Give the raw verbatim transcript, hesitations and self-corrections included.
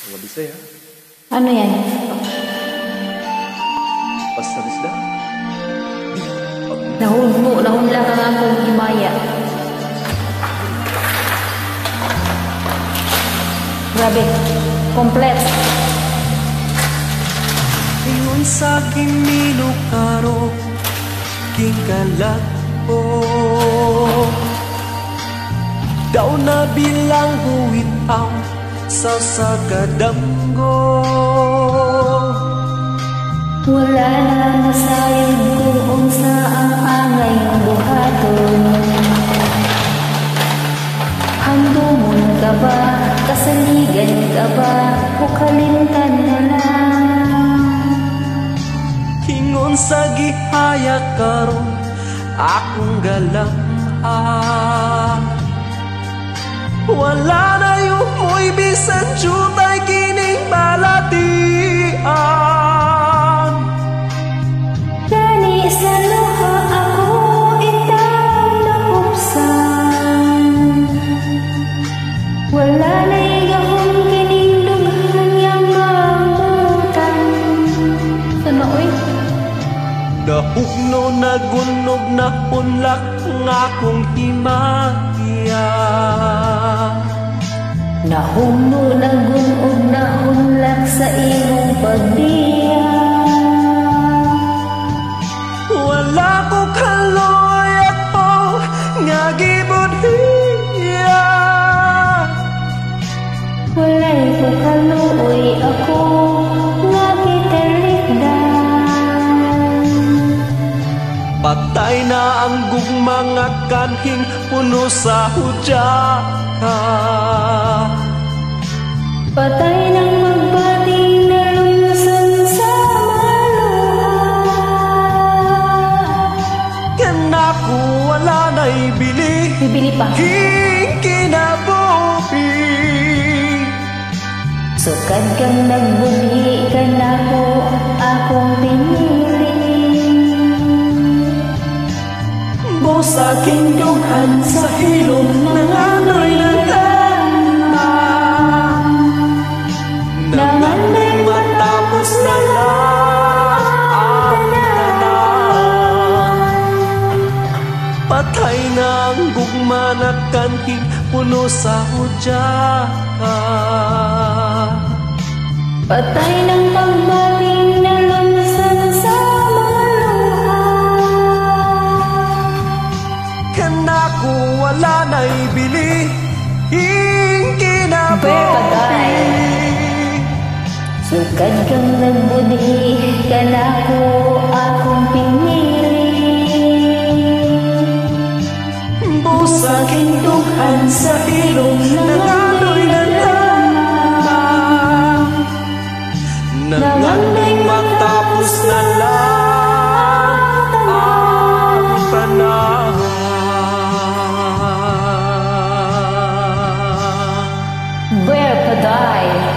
Wadisay ha? Ano yan? Basta isda. Nahunmo, nahunlak ang akong himaya. Grabe, komplet. Ingon sa kimilo karo kingkalat ko daw na bilang buwitaw sa sagadamgo. Wala na nasayang kung unsa ang angay ng buhaton. Handumon ka ba, kasaligan ka ba, o kalimtan na lang? Ingon sa gihaya karon akong galang ah. Wala na yung mo'y bisan jutay kining balatian. Gani sa luha ako itang napupsan. Wala na igahong kining dughan yang mabutan. Sana oy? Nahugno nagunog na punlak nga akong himaya. Nahumno nagunog na hunlak sa iyong pagdiya. Wala ko kaloy ako nga gibudhiya. Walay ko kaluoy ako nga gitalikdan. Patay na ang gugma nga kanhing puno sa hudyaka. Patay ng magbating na lungsod sa maluha. Kanako wala na'y bili, Bibili pa. hing kinabuhi. Sukad kang nagbudhi ka na ko akong pinili. Bus aking dughan sa hilom ng ano'y nalama. Nanganay matapos na lang ang tanan. Patay na ang gugma na kanhing puno sa hudyaka. Patay ng pagbaling na lungsod sa maluha. Kanako wala na'y bili, hing kinabuhi. Sukad kang nagbudhi ka na ko akong pinili. Bus aking dughan sa ilong ng ano'y nalama. Nanganay matapos na lang ang panahon. Where could I?